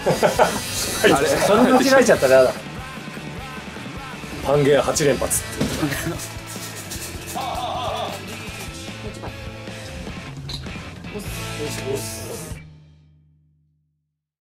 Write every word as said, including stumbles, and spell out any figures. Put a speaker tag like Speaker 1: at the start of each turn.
Speaker 1: あれ
Speaker 2: それ間違えちゃったらやだ。
Speaker 3: パンゲアはち連発。
Speaker 4: もう一枚。押す。
Speaker 3: よしよし。